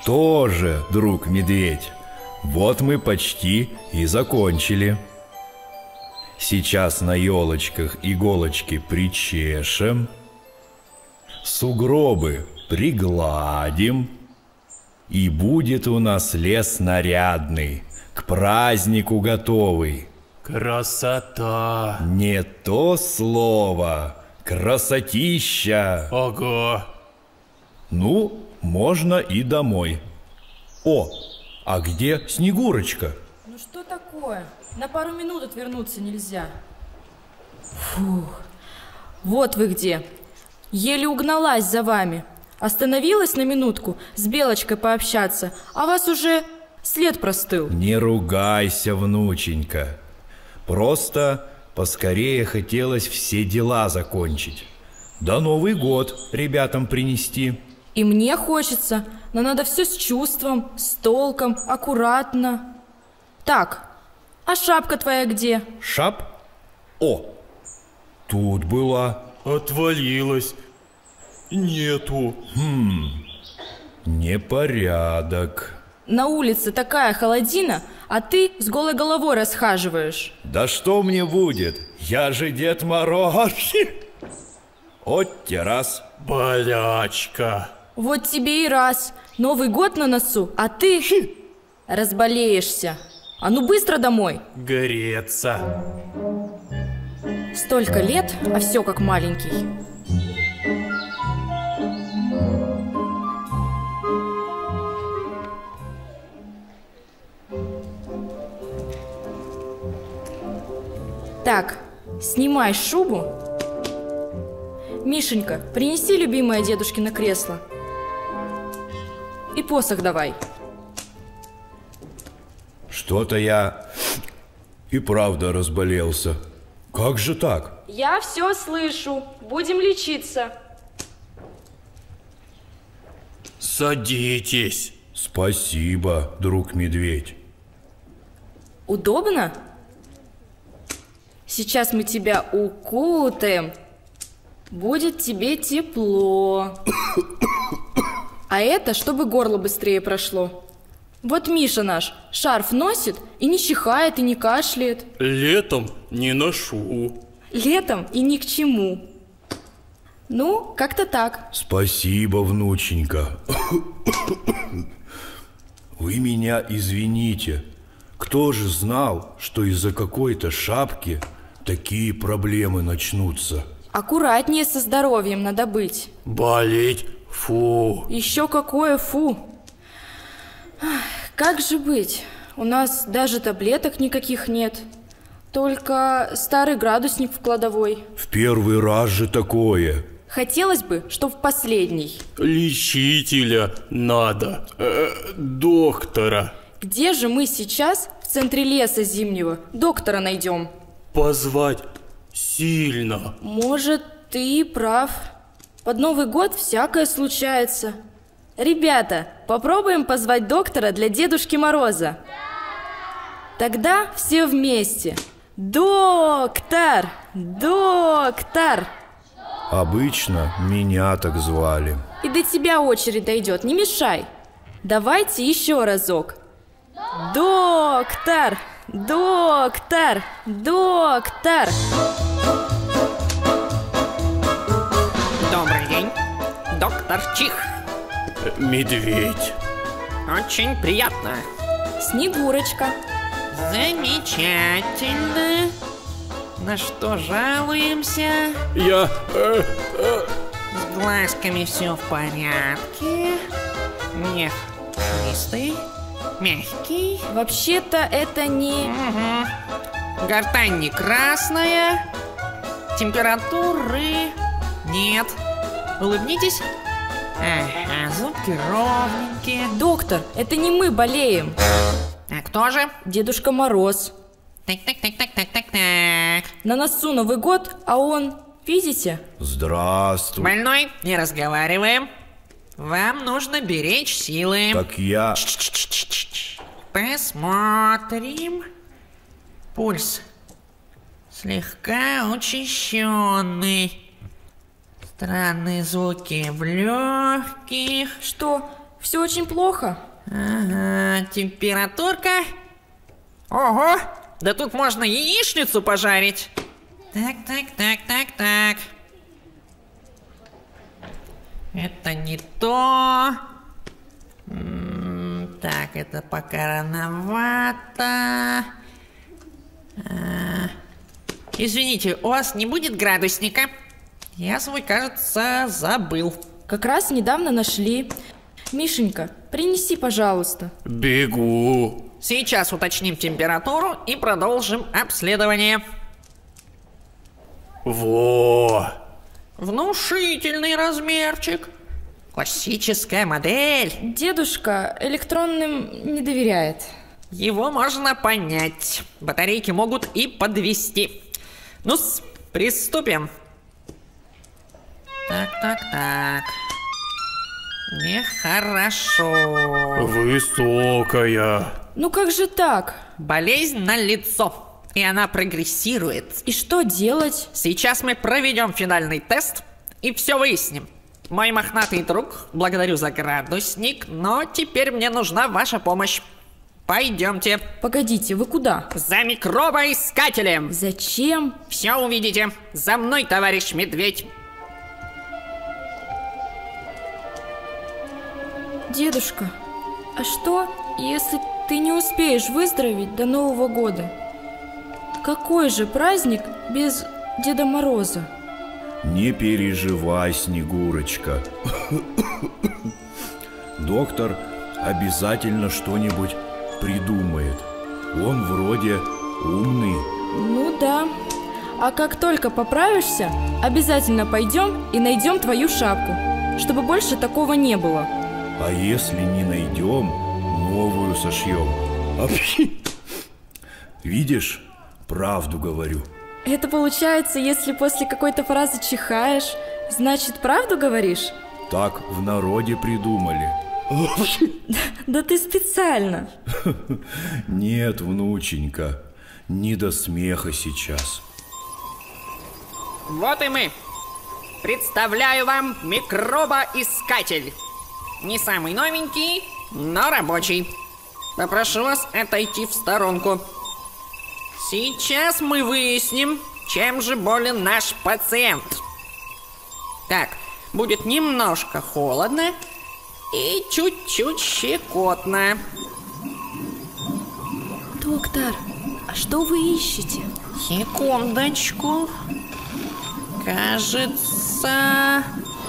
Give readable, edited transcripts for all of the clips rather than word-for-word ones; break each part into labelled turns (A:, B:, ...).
A: Что же, друг медведь, вот мы почти и закончили. Сейчас на елочках иголочки причешем, сугробы пригладим, и будет у нас лес нарядный, к празднику готовый.
B: Красота!
A: Не то слово, красотища!
B: Ого!
A: Ну, можно и домой. О, а где Снегурочка?
C: Ну что такое? На пару минут отвернуться нельзя. Фух, вот вы где. Еле угналась за вами. Остановилась на минутку с Белочкой пообщаться, а вас уже след простыл.
A: Не ругайся, внученька. Просто поскорее хотелось все дела закончить. Да Новый год ребятам принести.
C: И мне хочется, но надо все с чувством, с толком, аккуратно. Так, а шапка твоя где?
A: Шап? О, тут была.
B: Отвалилась. Нету.
A: Непорядок.
C: На улице такая холодина, а ты с голой головой расхаживаешь.
A: Да что мне будет? Я же Дед Мороз. Отте раз.
B: Болячка.
C: Вот тебе и раз. Новый год на носу, а ты разболеешься. А ну быстро домой.
B: Греться.
C: Столько лет, а все как маленький. Так, снимай шубу. Мишенька, принеси любимое дедушкино кресло. И посох давай.
A: Что-то я и правда разболелся. Как же так?
C: Я все слышу. Будем лечиться.
B: Садитесь.
A: Спасибо, друг медведь.
C: Удобно? Сейчас мы тебя укутаем. Будет тебе тепло. А это, чтобы горло быстрее прошло. Вот Миша наш шарф носит и не чихает, и не кашляет.
B: Летом не ношу.
C: Летом и ни к чему. Ну, как-то так.
A: Спасибо, внученька. Вы меня извините. Кто же знал, что из-за какой-то шапки такие проблемы начнутся?
C: Аккуратнее со здоровьем надо быть.
B: Болеть? Фу.
C: Еще какое фу. Как же быть? У нас даже таблеток никаких нет. Только старый градусник в кладовой.
A: В первый раз же такое.
C: Хотелось бы, чтоб в последний.
B: Лечителя надо. Доктора.
C: Где же мы сейчас в центре леса зимнего доктора найдем?
B: Позвать сильно.
C: Может, ты и прав. Под Новый год всякое случается. Ребята, попробуем позвать доктора для Дедушки Мороза. Тогда все вместе. Доктор! Доктор!
A: Обычно меня так звали.
C: И до тебя очередь дойдет, не мешай. Давайте еще разок. Доктор! Доктор! Доктор!
D: Добрый день, доктор Чих.
B: Медведь.
D: Очень приятно.
C: Снегурочка.
D: Замечательно. На что жалуемся?
B: Я...
D: С глазками все в порядке. Мех чистый, мягкий.
C: Вообще-то это не...
D: Гортань не красная. Температуры нет. Улыбнитесь. Ага, зубки ровненькие.
C: Доктор, это не мы болеем.
D: А кто же?
C: Дедушка Мороз.
D: Так.
C: На носу Новый год, а он... Видите?
A: Здравствуй.
D: Больной, не разговариваем. Вам нужно беречь силы.
A: Так я...
D: Посмотрим. Пульс слегка учащенный. Странные звуки в легких.
C: Что, Все очень плохо.
D: Ага, температурка. Ого, да тут можно яичницу пожарить. Так. Это не то. Так, это пока рановато. Извините, у вас не будет градусника? Я свой, кажется, забыл.
C: Как раз недавно нашли. Мишенька, принеси, пожалуйста.
B: Бегу.
D: Сейчас уточним температуру и продолжим обследование.
B: Во!
D: Внушительный размерчик. Классическая модель.
C: Дедушка электронным не доверяет.
D: Его можно понять. Батарейки могут и подвести. Ну-с, приступим. Так. Нехорошо.
B: Высокая.
C: Ну как же так?
D: Болезнь налицо, и она прогрессирует.
C: И что делать?
D: Сейчас мы проведем финальный тест и все выясним. Мой мохнатый друг, благодарю за градусник, но теперь мне нужна ваша помощь. Пойдемте.
C: Погодите, вы куда?
D: За микробоискателем.
C: Зачем?
D: Все увидите. За мной, товарищ медведь.
C: Дедушка, а что, если ты не успеешь выздороветь до Нового года? Какой же праздник без Деда Мороза?
A: Не переживай, Снегурочка. Доктор обязательно что-нибудь придумает. Он вроде умный.
C: Ну да. А как только поправишься, обязательно пойдем и найдем твою шапку, чтобы больше такого не было.
A: А если не найдем, новую сошьем. Видишь, правду говорю.
C: Это получается, если после какой-то фразы чихаешь, значит, правду говоришь?
A: Так в народе придумали.
C: Да ты специально.
A: Нет, внученька, не до смеха сейчас.
D: Вот и мы. Представляю вам микробоискатель. Не самый новенький, но рабочий. Попрошу вас отойти в сторонку. Сейчас мы выясним, чем же болен наш пациент. Так, будет немножко холодно и чуть-чуть щекотно.
C: Доктор, а что вы ищете?
D: Секундочку. Кажется...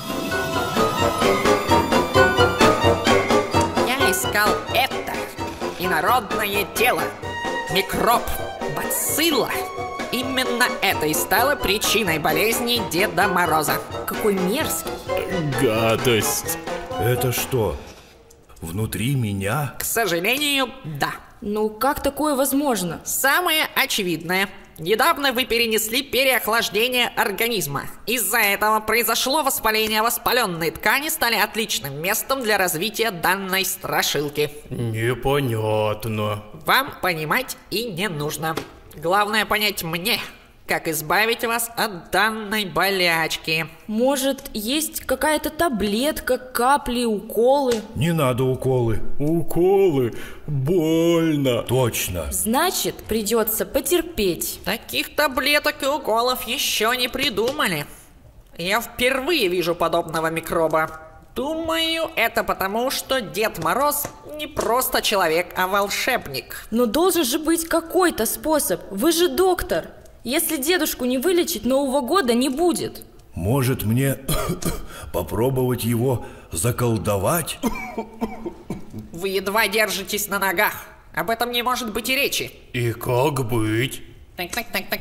D: Я искал это инородное тело. Микроб, бацилла. Именно это и стало причиной болезни Деда Мороза.
C: Какой мерзкий.
B: Гадость.
A: Это что, внутри меня?
D: К сожалению, да.
C: Ну, как такое возможно?
D: Самое очевидное. Недавно вы перенесли переохлаждение организма. Из-за этого произошло воспаление. Воспаленные ткани стали отличным местом для развития данной страшилки.
B: Непонятно.
D: Вам понимать и не нужно. Главное понять мне, как избавить вас от данной болячки.
C: Может, есть какая-то таблетка, капли, уколы?
A: Не надо уколы.
B: Уколы? Больно.
A: Точно.
C: Значит, придется потерпеть.
D: Таких таблеток и уколов еще не придумали. Я впервые вижу подобного микроба. Думаю, это потому, что Дед Мороз не просто человек, а волшебник.
C: Но должен же быть какой-то способ. Вы же доктор. Если дедушку не вылечить, Нового года не будет.
A: Может, мне попробовать его заколдовать?
D: Вы едва держитесь на ногах. Об этом не может быть и речи.
B: И как быть?
D: Так.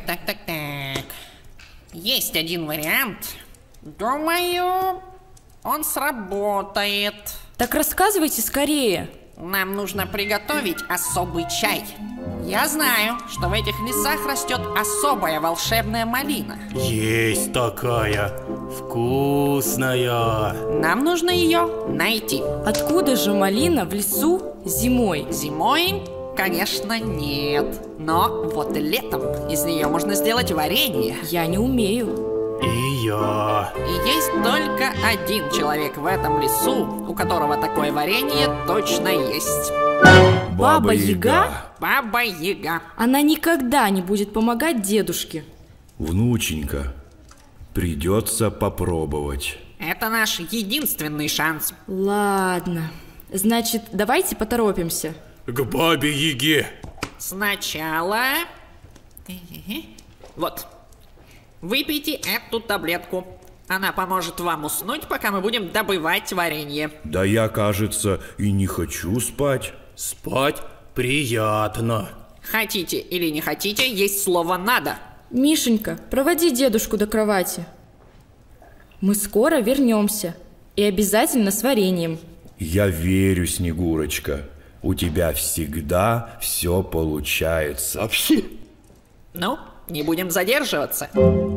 D: Есть один вариант. Думаю, он сработает.
C: Так рассказывайте скорее.
D: Нам нужно приготовить особый чай. Я знаю, что в этих лесах растет особая волшебная малина.
B: Есть такая. Вкусная.
D: Нам нужно ее найти.
C: Откуда же малина в лесу зимой?
D: Зимой, конечно, нет. Но вот летом из нее можно сделать варенье.
C: Я не умею.
B: И я.
D: И есть только один человек в этом лесу, у которого такое варенье точно есть.
C: Баба-Яга?
D: Баба-Яга.
C: Она никогда не будет помогать дедушке.
A: Внученька, придется попробовать.
D: Это наш единственный шанс.
C: Ладно. Значит, давайте поторопимся.
B: К Бабе-Яге.
D: Сначала... Вот. Выпейте эту таблетку. Она поможет вам уснуть, пока мы будем добывать варенье.
A: Да я, кажется, и не хочу спать.
B: Спать приятно.
D: Хотите или не хотите, есть слово «надо».
C: Мишенька, проводи дедушку до кровати. Мы скоро вернемся. И обязательно с вареньем.
A: Я верю, Снегурочка. У тебя всегда все получается.
B: Вообще.
D: Ну, не будем задерживаться.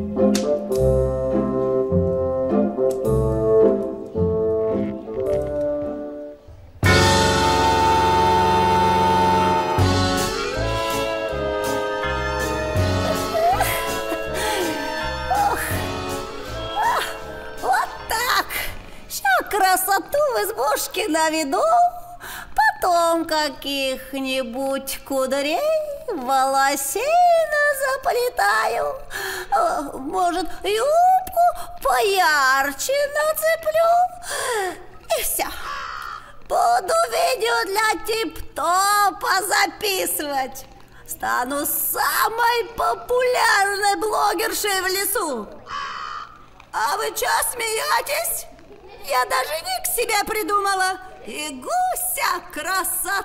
E: Вот так. Ща красоту в избушке наведу, потом каких-нибудь кудрей волосина заплетаю. Может, юбку поярче нацеплю. И все. Буду видео для тип-топа записывать. Стану самой популярной блогершей в лесу. А вы чё смеетесь? Я даже ник себе придумала. И гуся, красотуся.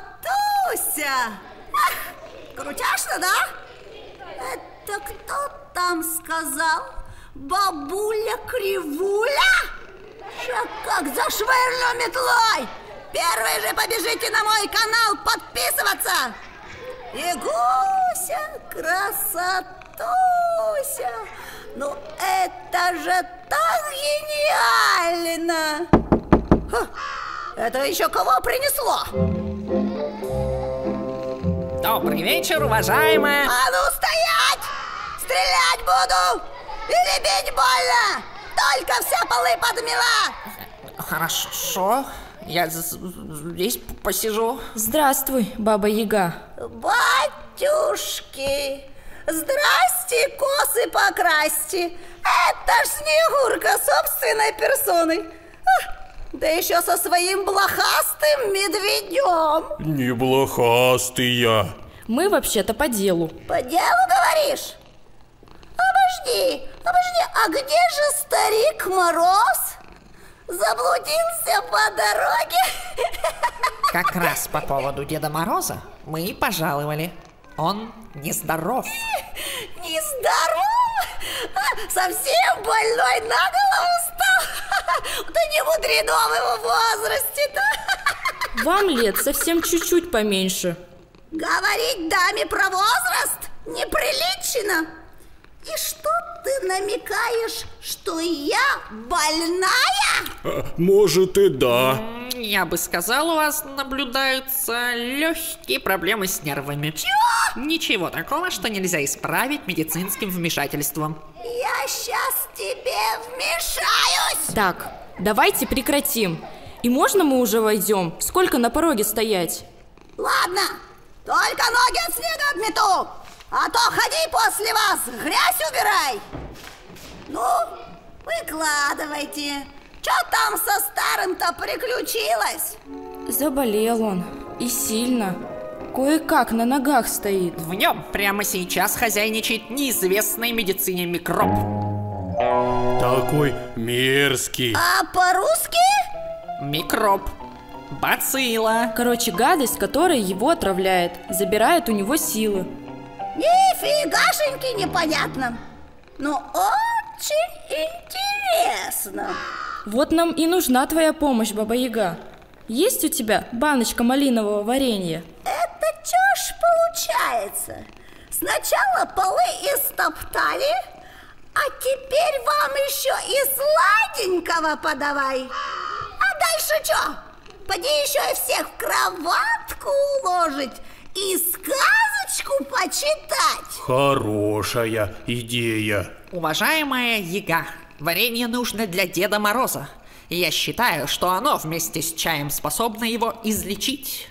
E: Ах, крутяшно, да? Это кто там сказал? Бабуля-кривуля? Ща как зашвырну метлой. Первые же побежите на мой канал подписываться. И гуся, красотуся. Ну это же так гениально! Ха, это еще кого принесло?
D: Добрый вечер, уважаемая.
E: А ну стоять! Стрелять буду! Или бить больно! Только все полы подмела!
D: Хорошо, я здесь посижу.
C: Здравствуй, Баба-Яга.
E: Батюшки! Здрасте, косы покрасьте! Это ж Снегурка собственной персоной! Да еще со своим блохастым медведем!
B: Не блохастый я.
C: Мы вообще-то по делу.
E: По делу говоришь? Обожди, а где же старик Мороз? Заблудился по дороге?
D: Как раз по поводу Деда Мороза мы и пожаловали. Он нездоров.
E: Нездоров? Совсем больной на голову стал? Да не мудрено в его возрасте-то.
C: Вам лет совсем чуть-чуть поменьше.
E: Говорить даме про возраст неприлично. И что ты намекаешь, что я больная?
B: Может и да.
D: Я бы сказал, у вас наблюдаются легкие проблемы с нервами.
E: Чё?
D: Ничего такого, что нельзя исправить медицинским вмешательством.
E: Я сейчас тебе вмешаюсь.
C: Так, давайте прекратим. И можно мы уже войдем? Сколько на пороге стоять?
E: Ладно, только ноги от снега отмету. А то ходи после вас, грязь убирай. Ну, выкладывайте. Что там со старым-то приключилось?
C: Заболел он. И сильно. Кое-как на ногах стоит.
D: В нем прямо сейчас хозяйничает неизвестный медицине микроб.
B: Такой мерзкий.
E: А по-русски?
D: Микроб. Бацилла.
C: Короче, гадость, которая его отравляет. Забирает у него силы.
E: Нифигашеньки непонятно. Но очень интересно.
C: Вот нам и нужна твоя помощь, Баба-Яга. Есть у тебя баночка малинового варенья?
E: Это чё ж получается? Сначала полы истоптали, а теперь вам еще и сладенького подавай. А дальше чё? Поди еще и всех в кроватку уложить и сказочки сказочку почитать.
B: Хорошая идея.
D: Уважаемая Яга, варенье нужно для Деда Мороза. И я считаю, что оно вместе с чаем способно его излечить.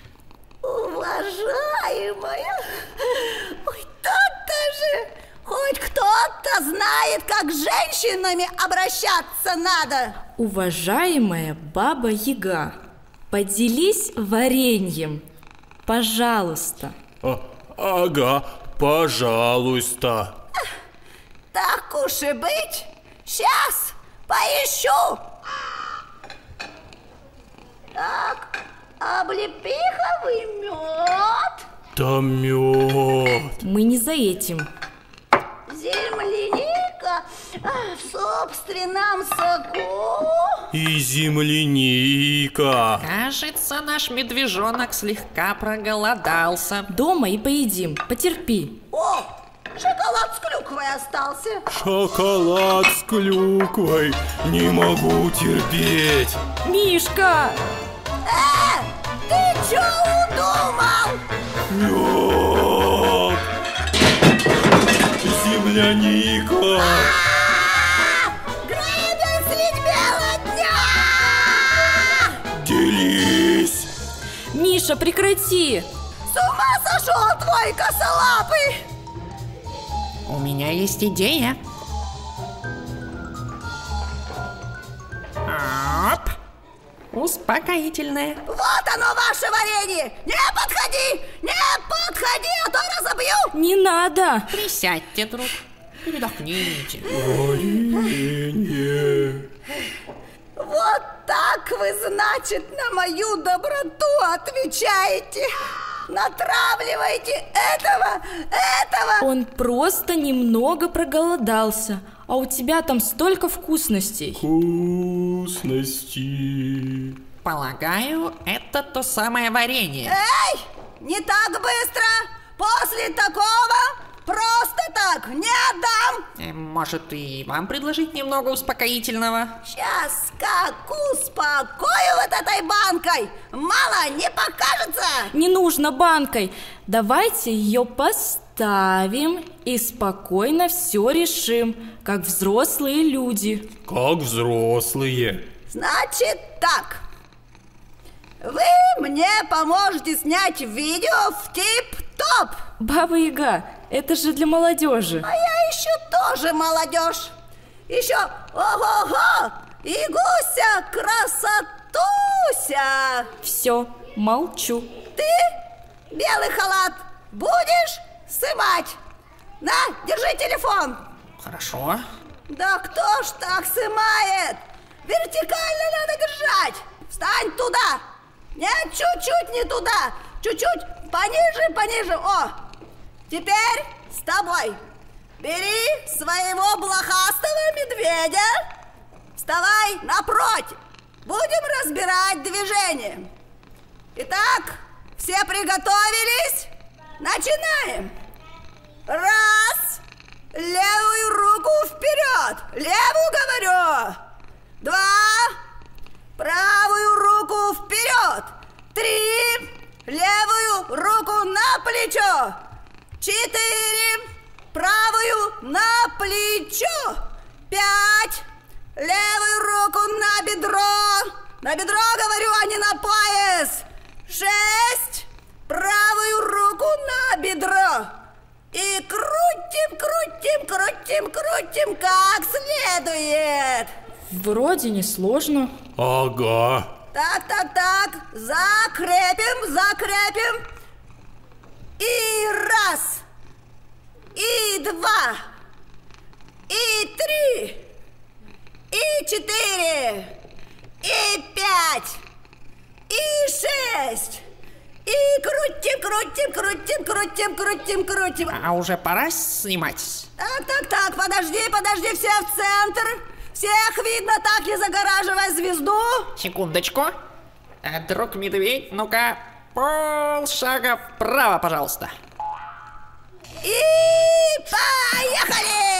E: Уважаемая, ой, то-то же, хоть кто-то знает, как с женщинами обращаться надо.
C: Уважаемая Баба Яга, поделись вареньем, пожалуйста.
B: Ага, пожалуйста.
E: Так уж и быть, сейчас поищу. Так, облепиховый мед,
B: Да мед.
C: Мы не за этим.
E: земляника в собственном соку.
B: И земляника.
D: Кажется, наш медвежонок слегка проголодался.
C: Дома и поедим, потерпи.
E: О, шоколад с клюквой остался.
B: Шоколад с клюквой. Не могу терпеть.
C: Мишка!
E: Ты чё удумал?
B: Мед. Земляника.
E: Грабят средь бела дня!
B: Делись.
C: Миша, прекрати!
E: С ума сошел твой косолапый!
D: У меня есть идея. Оп. Успокоительное.
E: Вот оно, ваше варенье! Не подходи! Не подходи, а то разобью!
C: Не надо!
D: Присядьте, друг. Передохните.
B: Варенье.
E: Вот так вы, значит, на мою доброту отвечаете! Натравливаете этого!
C: Он просто немного проголодался, а у тебя там столько вкусностей.
B: Вкусности.
D: Полагаю, это то самое варенье.
E: Эй! Не так быстро! После такого просто так не отдам!
D: Может, и вам предложить немного успокоительного?
E: Сейчас как успокою вот этой банкой! Мало не покажется!
C: Не нужно банкой. Давайте ее поставим и спокойно все решим, как взрослые люди.
B: Как взрослые.
E: Значит так. Вы мне поможете снять видео в тип-топ.
C: Баба Яга, это же для молодежи.
E: А я еще тоже молодежь. Еще ого-го и гуся красотуся.
C: Все, молчу.
E: Ты, белый халат, будешь сымать? На, держи телефон.
D: Хорошо.
E: Да кто ж так сымает? Вертикально надо держать. Встань туда. Нет, чуть-чуть не туда. Чуть-чуть пониже, пониже. О, теперь с тобой. Бери своего блохастого медведя. Вставай напротив. Будем разбирать движение. Итак, все приготовились? Начинаем. Раз. Левую руку вперед. Левую говорю. 2. Правую руку вперед. 3. Левую руку на плечо. 4. Правую на плечо. 5. Левую руку на бедро. На бедро говорю, а не на пояс. 6. Правую руку на бедро. И крутим, крутим, крутим, крутим как следует.
C: Вроде не сложно.
B: Ага.
E: Так, так, так. Закрепим, закрепим. И 1. И 2. И 3. И 4. И 5. И 6. И крутим, крутим, крутим, крутим, крутим, крутим.
D: А уже пора снимать.
E: Так, так, так, подожди, подожди, все в центр. Всех видно, так не загораживая звезду.
D: Секундочку. Друг медведь, ну-ка, полшага вправо, пожалуйста.
E: И поехали!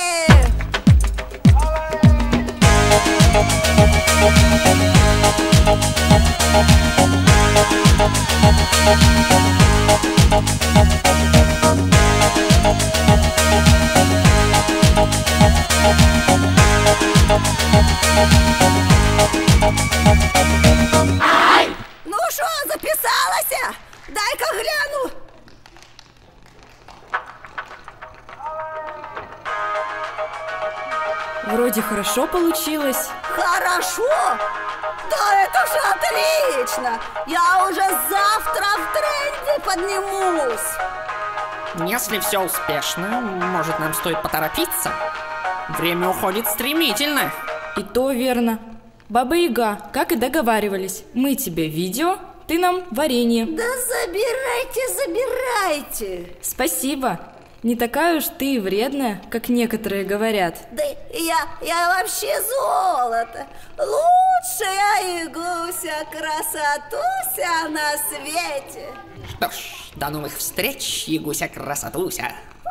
E: Ну шо, записалася? Дай-ка гляну.
C: Вроде хорошо получилось.
E: Хорошо? Да это же отлично! Я уже завтра в тренде поднимусь.
D: Если все успешно, может, нам стоит поторопиться? Время уходит стремительно.
C: И то верно. Баба-Яга, как и договаривались, мы тебе видео, ты нам варенье.
E: Да забирайте, забирайте.
C: Спасибо. Не такая уж ты и вредная, как некоторые говорят.
E: Да я вообще золото. Лучшая Ягуся, красотуся на свете.
D: Что ж, до новых встреч, Ягуся-красотуся.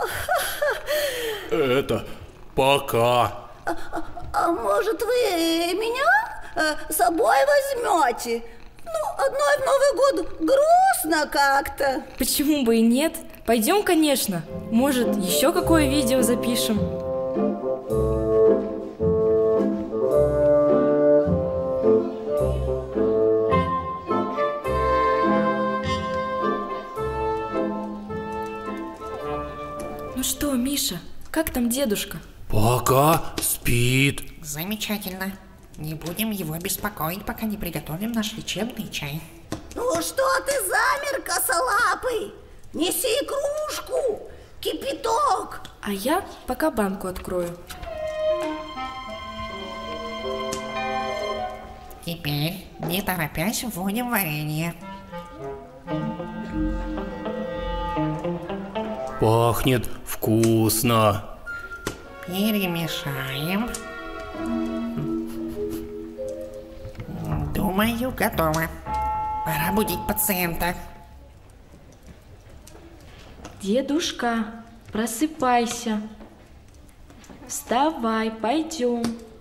B: Это пока.
E: А может, вы меня с собой возьмете? Ну, одной в Новый год грустно как-то.
C: Почему бы и нет? Пойдем, конечно. Может, еще какое видео запишем? Ну что, Миша, как там дедушка?
B: Пока спит.
D: Замечательно. Не будем его беспокоить, пока не приготовим наш лечебный чай.
E: Ну что ты замер, косолапый? Неси кружку, кипяток.
C: А я пока банку открою.
D: Теперь, не торопясь, вводим варенье.
B: Пахнет вкусно.
D: Перемешаем. Думаю, готово. Пора будить пациента.
C: Дедушка, просыпайся. Вставай, пойдем.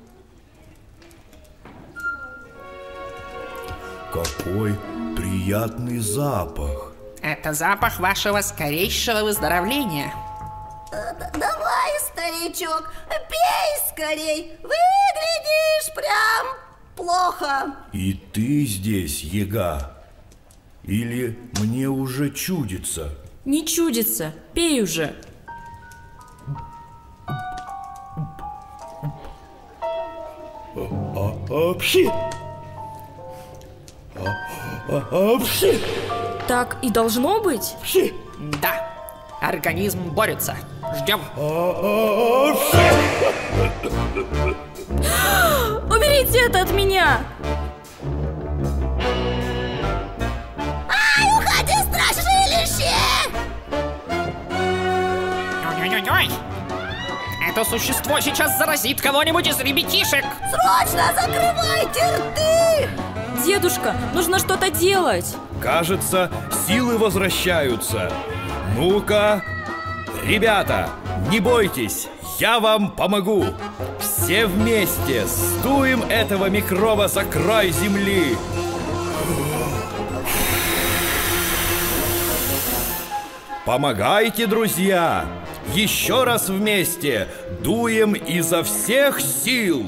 A: Какой приятный запах.
D: Это запах вашего скорейшего выздоровления.
E: Давай, старичок, пей скорей. Выглядишь прям плохо.
A: И ты здесь, Яга? Или мне уже чудится?
C: Не чудится, пей уже.
A: Апши! Апши!
C: Так и должно быть?
A: Апши!
D: Да, организм борется. Ждем.
C: Уберите это от меня!
E: Ай, уходи, страшилище!
D: Ой-ой-ой! Это существо сейчас заразит кого-нибудь из ребятишек!
E: Срочно закрывайте рты!
C: Дедушка, нужно что-то делать.
A: Кажется, силы возвращаются. Ну-ка, ребята, не бойтесь, я вам помогу. Все вместе сдуем этого микроба за край земли. Помогайте, друзья! Еще раз вместе дуем изо всех сил.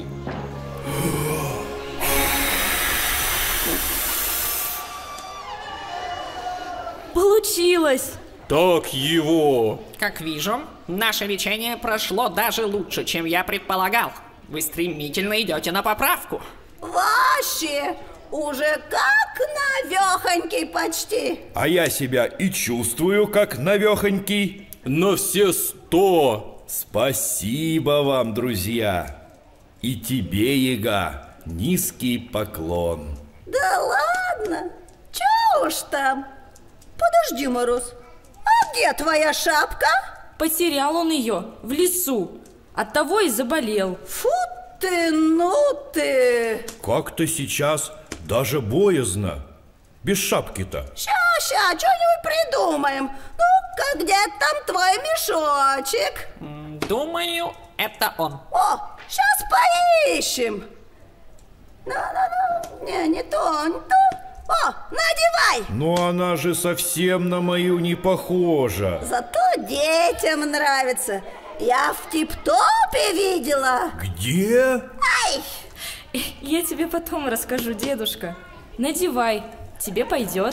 C: Получилось!
B: Так его.
D: Как вижу, наше лечение прошло даже лучше, чем я предполагал. Вы стремительно идете на поправку.
E: Вообще, уже как навехонький почти.
A: А я себя и чувствую, как навехонький.
B: На все 100.
A: Спасибо вам, друзья. И тебе, Яга, низкий поклон.
E: Да ладно, чё уж там. Подожди, Мороз, а где твоя шапка?
C: Потерял он ее в лесу. Оттого и заболел.
E: Фу ты, ну ты.
A: Как-то сейчас даже боязно. Без шапки-то.
E: Ща, что-нибудь придумаем. Ну-ка, где там твой мешочек?
D: Думаю, это он.
E: О, сейчас поищем. Ну, не то, не то. О, надевай.
A: Но она же совсем на мою не похожа.
E: Зато детям нравится. Я в Тип-Топе видела.
A: Где?
E: Ай!
C: Я тебе потом расскажу, дедушка. Надевай, тебе пойдет.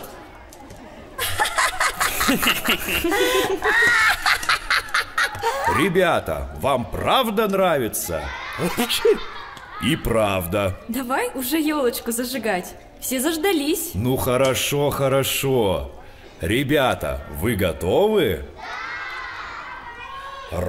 A: Ребята, вам правда нравится? И правда.
C: Давай уже елочку зажигать. Все заждались.
A: Ну хорошо, хорошо. Ребята, вы готовы? 1,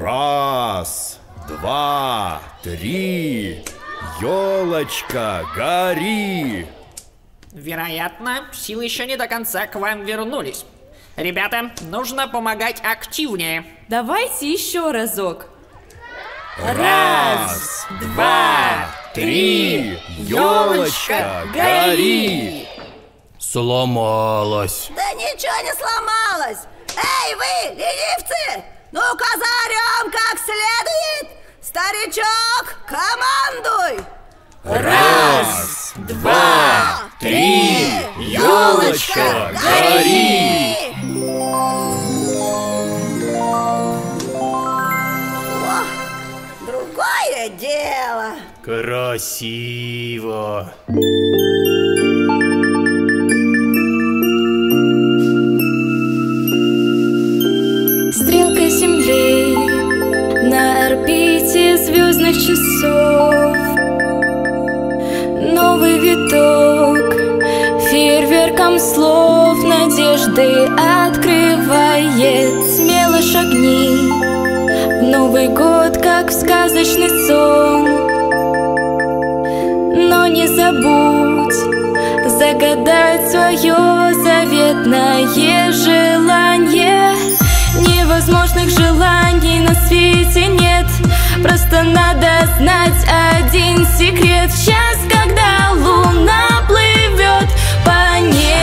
A: 2, 3. Елочка, гори!
D: Вероятно, силы еще не до конца к вам вернулись. Ребята, нужно помогать активнее.
C: Давайте еще разок.
A: 1, 2, 3. Елочка, гори!
B: Сломалась.
E: Да ничего не сломалось. Эй, вы, ленивцы! Ну-ка заорем как следует. Старичок, командуй!
A: 1, 2, 3. Елочка, гори!
E: О, другое дело.
B: Красиво.
C: Стрелка Земли на орбите звездных часов. Новый виток фейерверком слов надежды открывает. Смело шагни в Новый год, как в сказочный сон. Но не забудь загадать свое заветное желание. Невозможных желаний на свете нет. Просто надо знать один секрет. В час, когда луна плывет по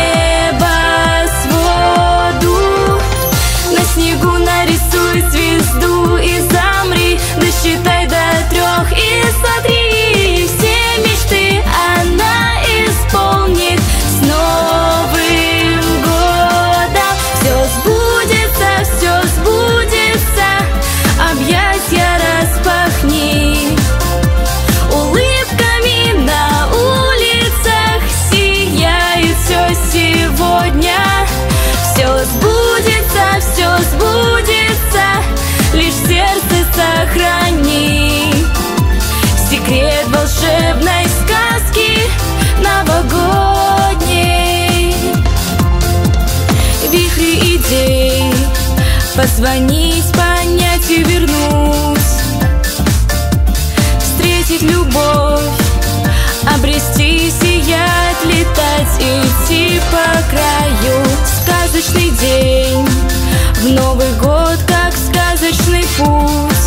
C: небосводу, на снегу нарисуй звезду и замри. Досчитай до 3 и смотри. Все мечты она исполнит. С Новым годом все сбудется, все сбудется. Объятья распахни. Улыбками на улицах сияет все сегодня. Все сбудется, все сбудется. Лишь сердце сохрани. Секрет волшебной сказки новогодней. Вихри идей, позвонить, понять и вернуть. Встретить любовь, обрести, сиять, летать, идти по краю. Сказочный день, в Новый год, как сказочный путь.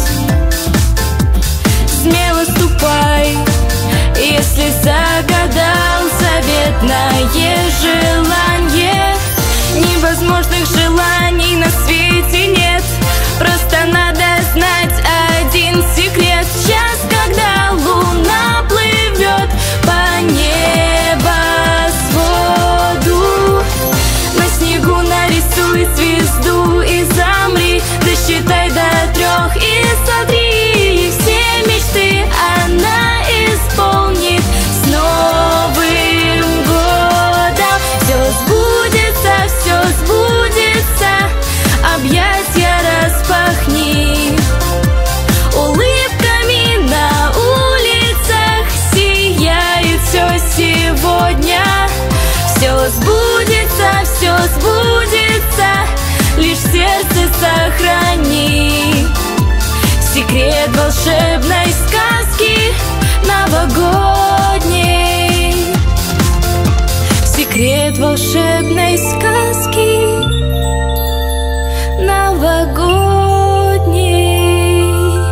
C: Смело ступай, если загадал заветное желание. Невозможных желаний на свете нет. Просто надо знать один секрет. В час, когда луна плывет по небосводу, на снегу нарисуй звезду и замри. Досчитай до 3 и смотри. Все мечты она исполнит. С Новым годом все сбудется, все сбудется. Объятья распахни. Улыбками на улицах сияет все сегодня. Все сбудется, все сбудется. Лишь сердце сохрани. Секрет волшебной сказки новогодней. Секрет волшебной сказки новогодней.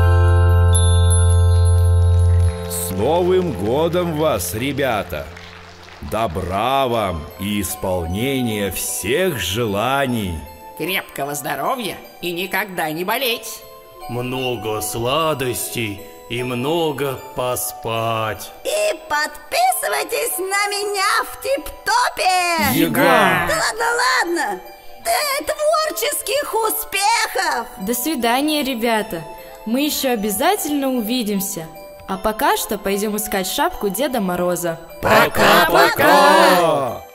A: С Новым годом вас, ребята! Добра вам и исполнения всех желаний!
D: Крепкого здоровья и никогда не болеть.
B: Много сладостей и много поспать.
E: И подписывайтесь на меня в Тип-Топе.
A: Яга!
E: Да ладно, ладно. Творческих успехов!
C: До свидания, ребята. Мы еще обязательно увидимся. А пока что пойдем искать шапку Деда Мороза.
B: Пока-пока!